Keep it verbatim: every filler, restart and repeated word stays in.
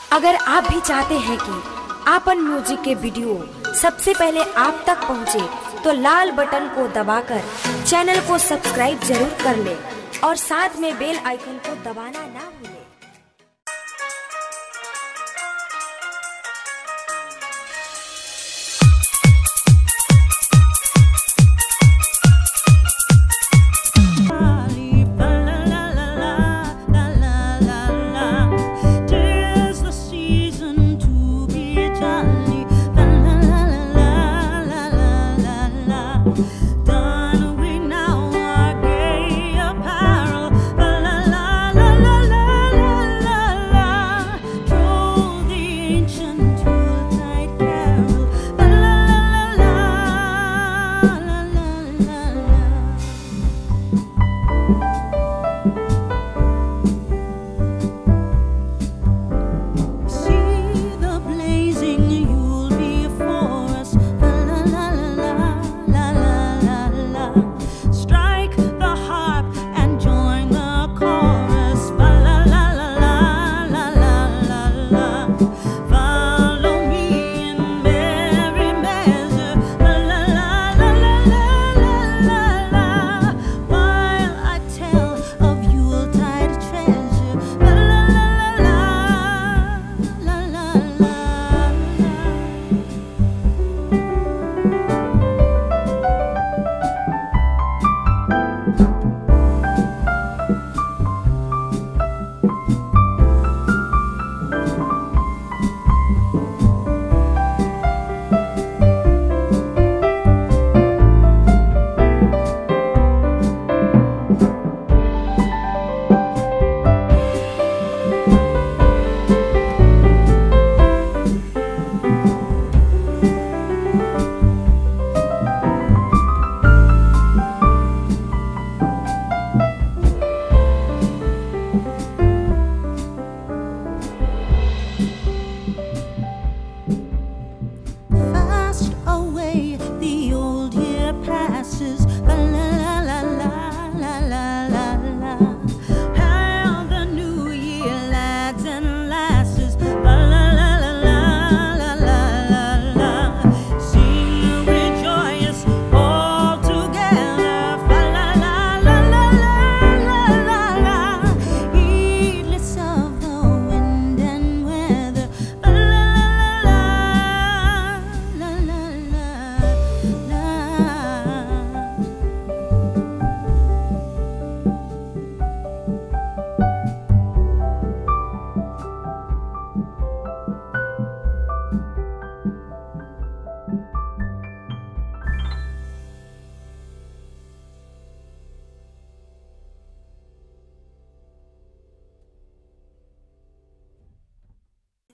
अगर आप भी चाहते हैं कि आपन म्यूजिक के वीडियो सबसे पहले आप तक पहुंचे, तो लाल बटन को दबाकर चैनल को सब्सक्राइब जरूर कर ले और साथ में बेल आइकन को दबाना ना भूलें।